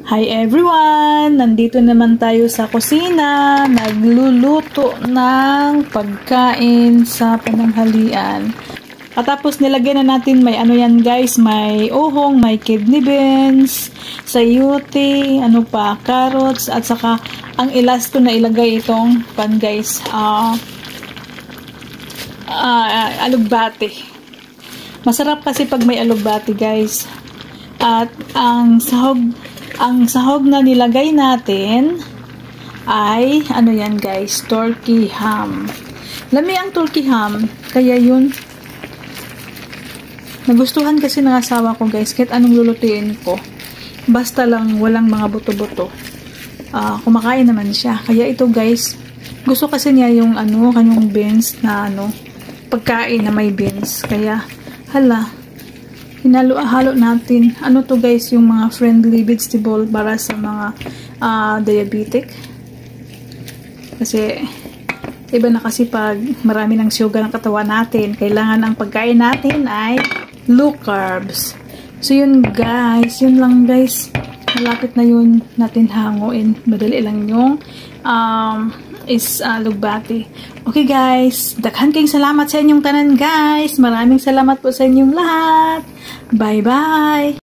Hi everyone! Nandito naman tayo sa kusina, nagluluto ng pagkain sa pananghalian. Tapos nilagyan na natin may ano yan guys, may uhong, may kidney beans, sayote, ano pa, carrots, at saka ang ilasto na ilagay itong pan guys, alugbate. Masarap kasi pag may alugbate guys. At ang sahog na nilagay natin ay, ano yan guys, turkey ham. Lami ang turkey ham, kaya yun, nagustuhan kasi ng asawa ko guys, kahit anong lulutuin ko. Basta lang walang mga buto-buto. Kumakain naman siya. Kaya ito guys, gusto kasi niya yung kanyang beans na pagkain na may beans. Kaya, hala, hinalo-halo natin. Ano to guys, yung mga friendly vegetable para sa mga diabetic. Kasi, iba na kasi pag marami ng sugar ng katawan natin, kailangan ang pagkain natin ay low carbs. So, yun guys. Yun lang guys. Malapit na yun natin hanguin. Madali lang yung lugbati. Okay guys. Daghan kayong salamat sa inyong tanan guys. Maraming salamat po sa inyong lahat. Bye bye.